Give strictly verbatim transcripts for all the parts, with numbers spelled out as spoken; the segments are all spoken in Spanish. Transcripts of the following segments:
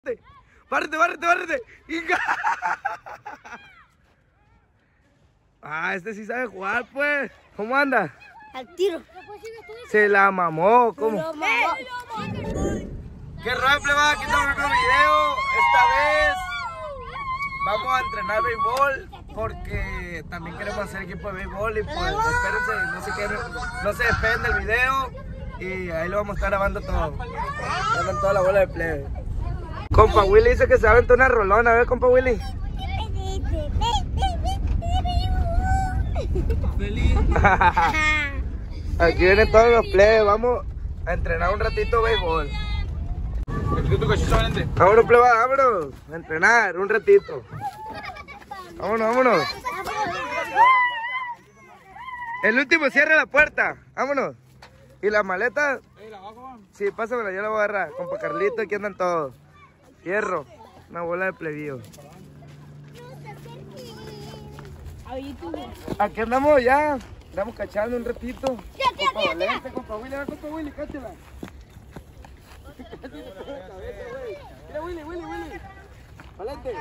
Bárrate, bárrate, bárrate. Ah, este sí sabe jugar, pues. ¿Cómo anda? Al tiro. Se la mamó, ¿cómo? Se la mamó. ¿Qué rollo, va? Aquí estamos en otro video. Esta vez vamos a entrenar béisbol porque también queremos hacer equipo de béisbol y pues espérense, no se queden, no se despeguen del video y ahí lo vamos a estar grabando todo. Grabando toda la bola de plebe. Compa Willy dice que se aventó una rolona, a ver, compa Willy. Feliz. Aquí vienen todos los plebes, vamos a entrenar un ratito béisbol. Vámonos, pleba, vámonos a entrenar un ratito. Vámonos, vámonos. El último cierra la puerta, vámonos. Y la maleta, sí, pásamela, yo la voy a agarrar. Compa Carlito, aquí andan todos. Hierro, una bola de plebiyo. Aquí andamos ya, andamos cachando un ratito. Compa Valente, compa Willy, va, compa Willy, cáchela. Mira, Willy, Willy, Willy. Valente.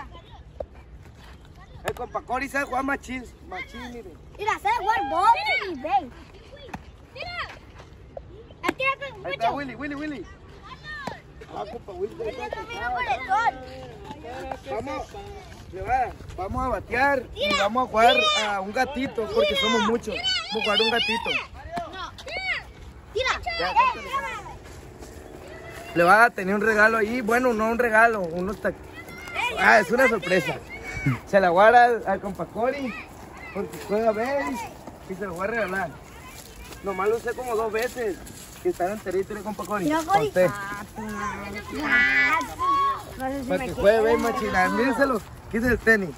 El compa Cori sabe jugar machín, machín, mire. Mira, sabe jugar boli, ve. Mira. Aquí Ahí está Willy, Willy, Willy. Ah, compa Willy. Vamos, le va, vamos a batear y vamos a jugar a un gatito porque somos muchos. Vamos a jugar un gatito. Tira. Le va a tener un regalo ahí, bueno, no un regalo, unos tac... Ah, es una sorpresa. Se la guarda al, al compa Cori porque juega béis y se lo voy a regalar. Nomás lo usé como dos veces. Que están enteritos el compa Cori. Mira, Cori. Para que juegue béis, machina. Mírenselo, quítese el tenis.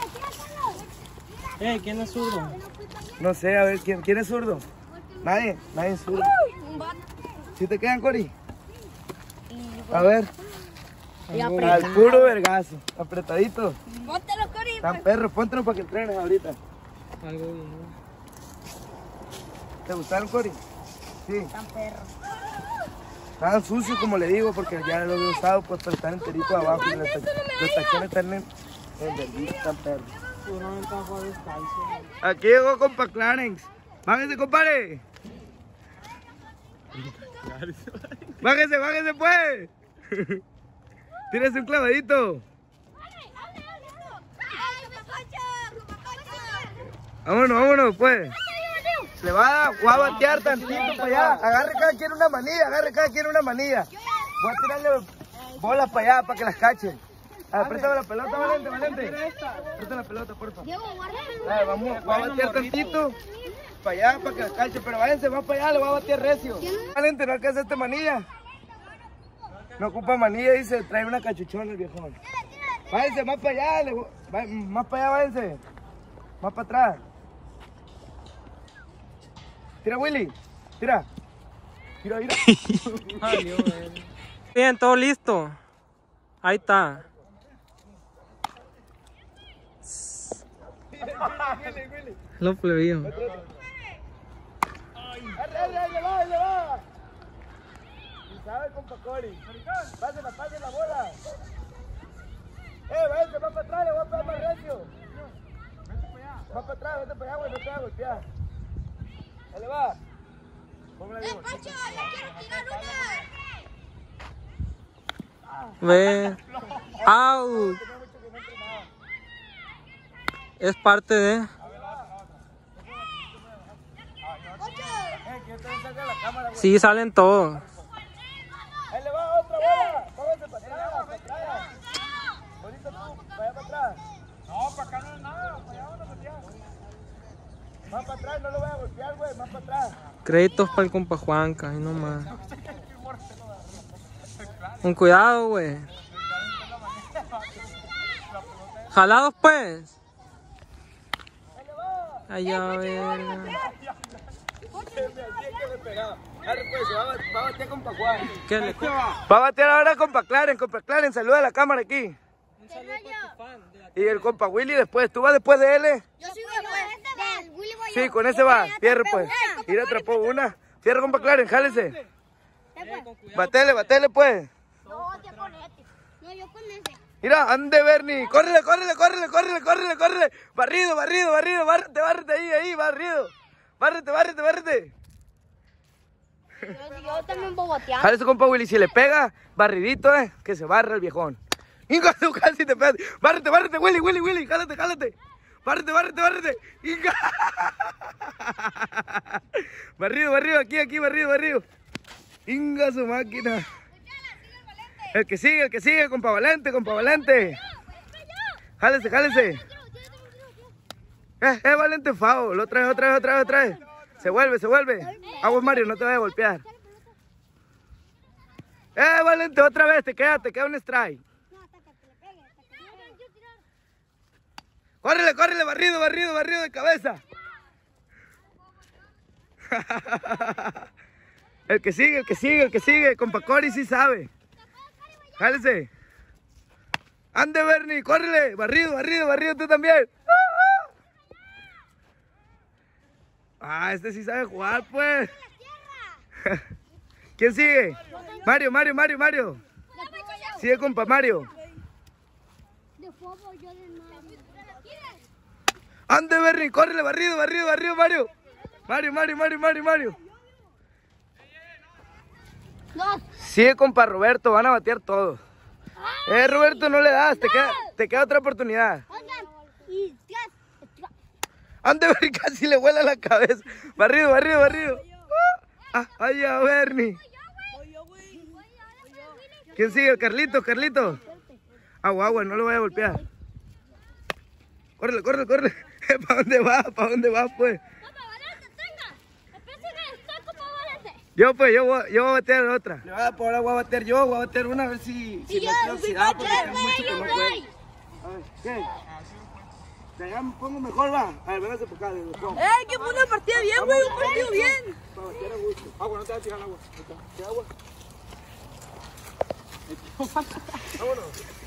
Eh, ¿quién es zurdo? No sé, a ver, ¿quién, quién es zurdo? Nadie, nadie es zurdo. ¿Sí te quedan, Cori? A ver. Al puro vergazo, apretadito. Póntelo, Cori. Tan perro, póntelo para que entrenes ahorita. Algo bien. ¿Te gustaron, Cori? Sí. Tan perro. Estaban sucios, como le digo, porque ya los he usado, pues, pero están enteritos abajo. Y los, los tachones están en, en verdito, están perros. Aquí llegó compa Clarence. Bájese, compadre. Bájese, bájese, pues. Tírese un clavadito. Vámonos, vámonos, pues. Le va a, va a batear tantito para allá. Agarre cada quien una manilla, agarre cada quien una manilla. Voy a tirarle bolas para allá para que las cachen. A ver, préstame la pelota, Valente, Valente. Préstame la pelota, por favor. A ver, vamos, va a batear tantito para allá para que las cachen. Pero váyanse más para allá, le va a batear recio. Valente, no alcanza esta manilla. No ocupa manilla, dice, trae una cachuchona el viejón. Váyanse más para allá, le, va, más para allá, váyanse. Más para atrás. Tira, Willy. Tira. Tira, tira. Bien, todo listo. Ahí está. Lo plebió. ¡Ahí va, ahí va! Y sabe, compa Cori. Pásela, pásela la bola. Eh, váyanse más para atrás, le voy a pegar más recio. Más para atrás, vete para allá, güey, no te voy a golpear. Ahí le va. ¿Cómo le digo? Pacho, yo quiero tirar una. Ve. ¡Au! Es parte de... Sí, salen todos. Ahí le va otra bola. Póngase para atrás, para atrás. Bonito tú, para allá para atrás. No, para acá no es nada, para allá van a golpear. Más para atrás, no lo voy a golpear, güey, más para atrás. Créditos para el compa Juanca, ahí nomás. Con cuidado, güey. Jalados, pues. Allá, verga. Va a batear con Juan. ¿Qué le Va a batear ahora con Clarence, compa Clarence, saluda a la cámara aquí. Y el compa Willy después, ¿tú vas después de él? Yo soy después del Willy Boy. Sí, con ese va, fierro pues. Mira, atrapó una. Fierro, compa Clarence, jálese. Batele, batele pues. No, yo con este. No, yo con Mira, ande Bernie. Córrele, córrele, córrele, córrele, córrele, córrele. Barrido, barrido, barrido, bárrete, bárrete ahí, ahí, barrido. Bárrete, bárrete, bárrete. Yo, yo también boboteando. Jale su compa Willy, si le pega, barridito, eh, que se barra el viejón. Inga, tú casi te pegas. Bárrete, bárrete, Willy, Willy, Willy, jálate, jálate. Bárrete, bárrete, bárrete. Inga. Barrido, barrido, aquí, aquí, barrido, barrido. Inga su máquina. El que sigue, el que sigue, compa Valente, compa Valente. Jálese, jálese. Eh, eh, Valente, foul. Otra vez, otra vez, otra vez, otra vez. Se vuelve, se vuelve. Aguas, Mario, no te vayas a golpear. Eh, Valente, otra vez, te queda, te queda un strike. Córrele, córrele, barrido, barrido, barrido de cabeza. El que sigue, el que sigue, el que sigue. Compa Cori sí sabe. Jálese. Ande, Bernie, córrele. Barrido, barrido, barrido tú también. Ah, este sí sabe jugar, pues. ¿Quién sigue? Mario, Mario, Mario, Mario. Sigue, compa Mario. Ande, Bernie, córrele, barrido, barrido, barrido, Mario. Mario, Mario, Mario, Mario, Mario. Sigue, compa Roberto, van a batear todos. Eh, Roberto, no le das, te queda, te queda otra oportunidad. Ande, Bernie, casi le vuela la cabeza. Barrido, barrido, barrido. Ah, ay, a Bernie. ¿Quién sigue? Carlito, Carlito. Agua, agua, no lo voy a golpear. Córrele, córrele, córrele. ¿Para dónde va? ¿Para dónde va, pues? Yo, pues, yo voy, yo voy a batear otra. Le voy a dar por ahora, voy a batear yo, voy a batear una, a ver si, si me quedo oxidado, porque hay mucho que no puedo. A ver, ¿qué? De allá me pongo mejor, va. A ver, véngase por acá, de los pongo. ¡Eh, que fue una partida bien, güey! ¡Un partido bien! Para batear a gusto. Agua, no te vas a tirar agua. ¿Qué agua? Vámonos.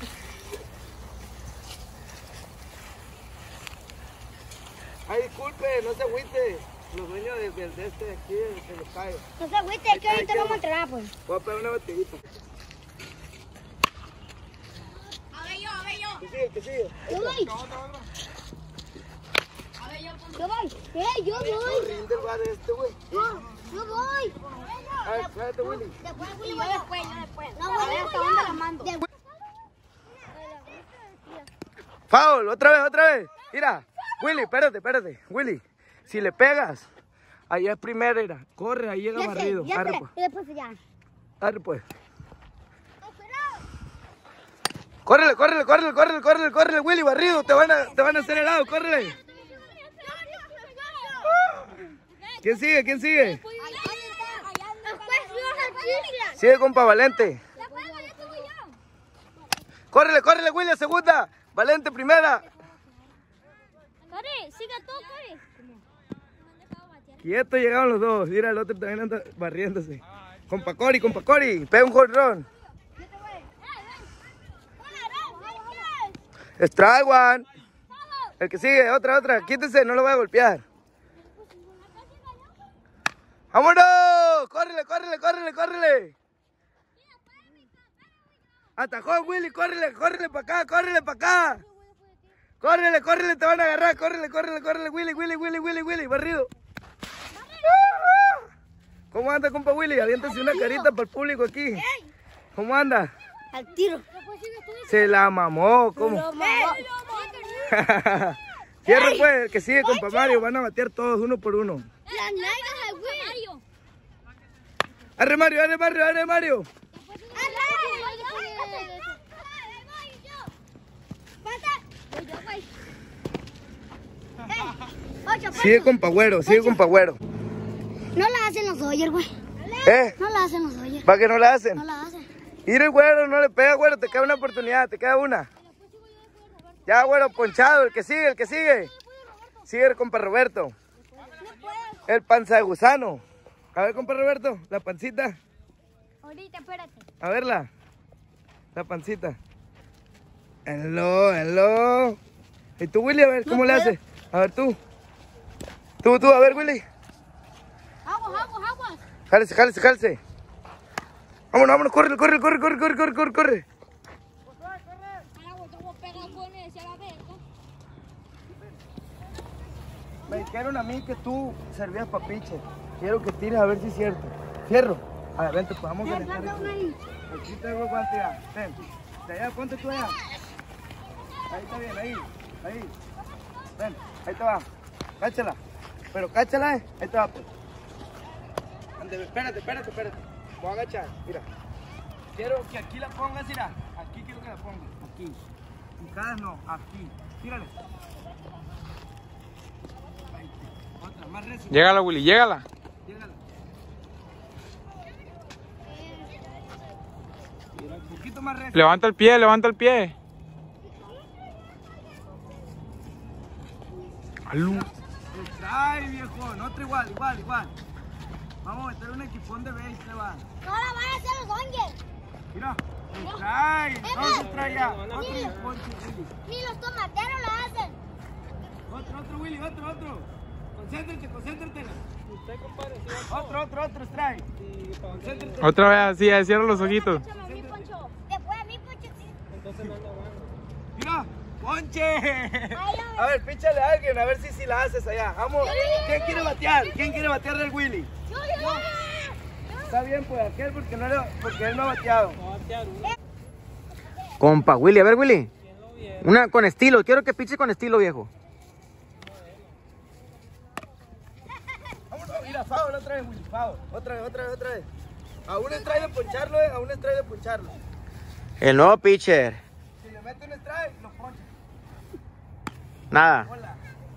Ay, disculpe, no se agüite. Los dueños de, de, de este de aquí, de los callos. No se agüite, que ahorita lo vamos a entrenar, pues. Voy a pegar una batidita. A ver yo, a ver yo. ¿Qué sigue? ¿Qué sigue? Yo voy. Yo voy. Eh, yo voy. Rinde el bar este, güey. Yo, yo voy. A ver, tráete, Willy. Después, Willy, yo después, yo después. No, a ver hasta dónde la mando. Foul, otra vez, otra vez. Mira, Willy, espérate, espérate. Willy, si le pegas, allá es primera, era. Corre, ahí llega Ya sé, barrido. ya Arre, sé. pues. Y después ya. Arre, pues. Córrele, córrele, córrele, córrele, córrele, córrele, Willy, barrido. Te van a, te van a hacer helado, córrele. ¿Quién sigue? ¿Quién sigue? Sigue, compa Valente. Córrele, córrele, Willy, segunda. Valente, primera. Corre, siga tú, corre. Quieto, llegaron los dos. Mira, el otro también anda barriéndose. Compa Cori, compa Cori. Pega un jonrón. Strike one. El que sigue, otra, otra. Quítese, no lo voy a golpear. ¡Vámonos! ¡Córrele, córrele, córrele, córrele! Atajó Willy, córrele, córrele para acá, córrele para acá. Córrele, córrele, te van a agarrar, córrele, córrele, córrele, Willy, Willy, Willy, Willy, Willy, barrido. ¿Cómo anda, compa Willy? Aviéntase una carita para el público aquí. ¿Cómo anda? Al tiro. Se la mamó, ¿cómo? Cierra pues, el que sigue, compa Mario, van a batear todos uno por uno. Las nalgas al Willy. Arre Mario, arre Mario, arre Mario. Sigue con Pagüero, sigue con Pagüero. No la hacen los Dodgers, güey. ¿Eh? No la hacen los Dodgers. ¿Para qué no la hacen? No la hacen. Mira el güero, no le pega, güero, te queda una oportunidad, te queda una. Ya, güero, ponchado, el que sigue, el que sigue. Sigue el compa Roberto. El panza de gusano. A ver, compa Roberto, la pancita. Ahorita, espérate. A verla. La pancita. Hello, hello. ¿Y tú, Willy? A ver, ¿cómo le haces? A ver, tú. Tú, tú, a ver, Willy. Aguas, aguas, aguas. Jálese, jálese, jálese. Vámonos, vámonos, corre, corre, corre, corre, corre, corre, corre. Me dijeron a mí que tú servías pa' pitcher. Quiero que tires a ver si es cierto. Fierro. A ver, vente, pues vamos a calentar aquí. Aquí tengo guante ya. Ven. De allá, ponte tú allá. Ahí está bien, ahí. Ahí. Ven, ahí te va. Cáchala. Pero cáchala, eh. Ahí te va, pues. Ande, espérate, espérate, espérate. Voy a agachar. Mira. Quiero que aquí la pongas, mira. Aquí quiero que la pongas. Aquí. Picadas no, aquí. Tírale. Ahí. Otra, más recio. Llégala, Willy, llégala. Llégala. Mira, un poquito más recio. Levanta el pie, levanta el pie. Alú. Ay, viejo, otro igual, igual, igual. Vamos a meter un equipón de base, le va. Ahora van a hacer los ángeles. Mira, trae, no se trae ya. Otro equipón, Willy. Ni los tomateros lo hacen. Otro, otro, Willy, otro, otro. Concéntrate, concéntrate. Otro, otro, otro, strike. Concéntrate. Otra vez así, cierra los ojitos. Después a mí, Poncho, sí. Mira, Ponche. A ver, píchale a alguien, a ver si, si la haces allá. Vamos, ¿quién quiere batear? ¿Quién quiere batear del Willy? Yo, yo, yo. Está bien, pues aquel porque, no le, porque él no ha bateado. Compa, Willy, a ver, Willy. Una con estilo, quiero que piche con estilo, viejo. Vámonos, mira, foul otra vez, Willy, foul. Otra vez, otra vez, otra vez. A un strike de poncharlo, eh, a un strike de poncharlo. El nuevo pitcher. Si le mete un strike, lo poncha. Nada. Hola.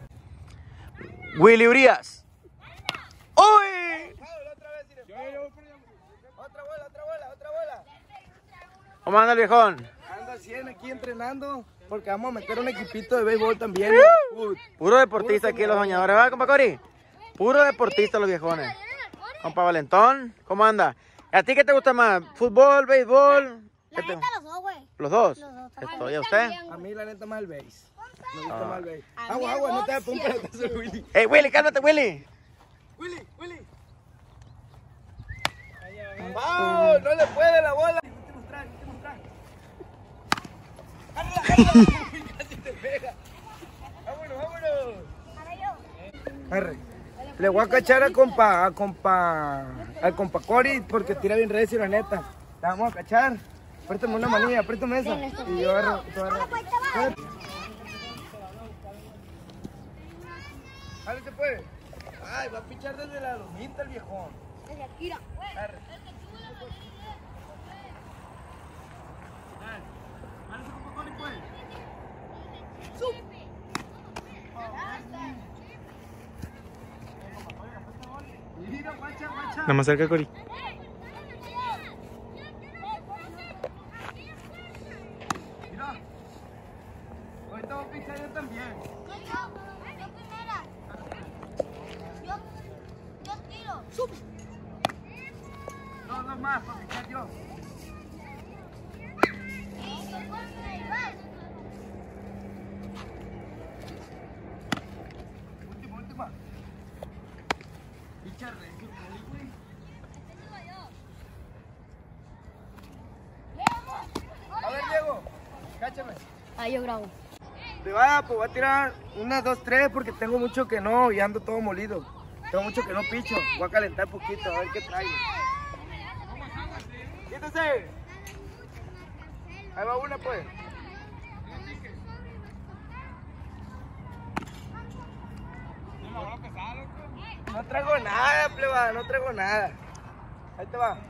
Willy Urias. ¡Uy! Foul otra vez, mire, foul. Otra bola, otra bola, otra bola. ¿Cómo anda el viejón? Anda cien aquí entrenando, porque vamos a meter un equipito de béisbol también. Uy, Puro deportista aquí los bañadores, ¿verdad, compa Cori? Puro deportista los viejones. Compa Valentón, ¿cómo anda? ¿A ti qué te gusta más? ¿Fútbol, béisbol? La ¿Qué te- neta, los dos, güey. ¿Los dos? Los dos. Esto, ¿y a usted? a mí la neta más el base. Me gusta Ah. más el base. A mí Agua, el agua, no te box, hagas un sí. pelotazo, Willy. ¡Ey, Willy, cálmate, Willy! Willy, Willy. ¡Wow! No le puede la bola. Último strike, último strike. ¡Agárrala, agárrala! Uy, casi te pega. Vámonos, vámonos. Ahora yo. Arre. Le voy a cachar a compa, a compa, al compa Cori porque tira bien recio, la neta. La vamos a cachar. Apriétame una manilla, apriétame esa. Y yo agarro, tú agarras. Dale, se puede. Ay, va a pichar desde la lomita el viejón. Desde aquí, mira. Arre. Dale. Dale, compa Cori, pues. Mira, guacha, guacha. Nada más cerca, Cori. Mira. Ahorita voy a pichar yo también. Yo, yo, yo primera. Yo, yo tiro. Dos, dos más para pichar yo. Última, última. Picha recio, güey. A ver, Diego, cáchame. Ahí yo grabo. Te va, pues voy a tirar unas, dos, tres porque tengo mucho que no y ando todo molido. Tengo mucho que no picho. Voy a calentar poquito, a ver qué traigo. Quítese. Ahí va una, pues. No traigo nada, pleba, no traigo nada. Ahí te va.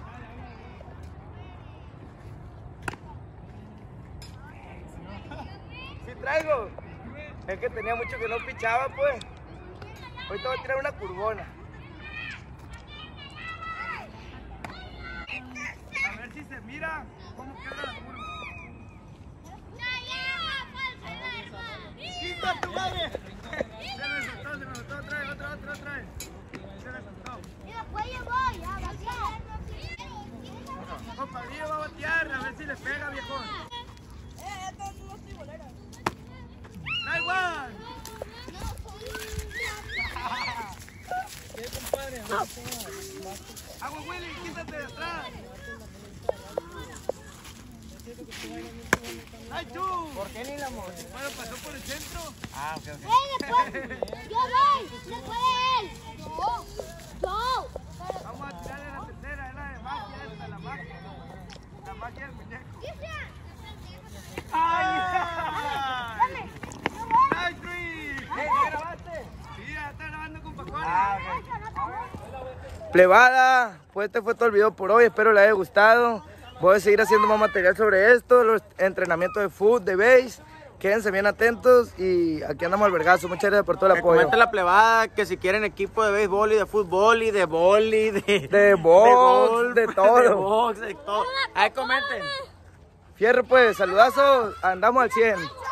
Sí traigo. Es que tenía mucho que no pichaba, pues. Ahorita voy a tirar una curvona. A ver si se mira cómo queda la curva. ¡Quita tu madre! Se me soltó, se me soltó. Otra vez, otra, otra, otra vez. Se me soltó. Y después yo voy a batear. Compa, Diego va a batear, a ver si le pega, viejón. ¡Da igual! ¡Agua, Willy! ¡Quítate de atrás! ¡Ay, tú! ¿Por qué ni la moto? Bueno, pasó por el centro. Ah, ok, ok. ¡Eh, después! ¡Yo voy! ¡Después de él! ¡Yo! ¡Yo! Vamos a tirarle la tercera, es la de magia esta, la magia. La magia del muñeco. ¡Ay! ¡Dame! ¡Yo voy! ¡Ay, Chris! ¿Ya grabaste? Sí, ya está grabando con Pacori. Ah, Plebada, pues este fue todo el video por hoy, espero les haya gustado. Voy a seguir haciendo más material sobre esto, los entrenamientos de fútbol, de base. Quédense bien atentos y aquí andamos al vergazo. Muchas gracias por todo el Que apoyo. comenten la plebada que si quieren equipo de béisbol y de fútbol y de boli, de, De box, golf, de todo. De box, de todo. Ahí comenten. Fierro pues, saludazos, andamos al cien.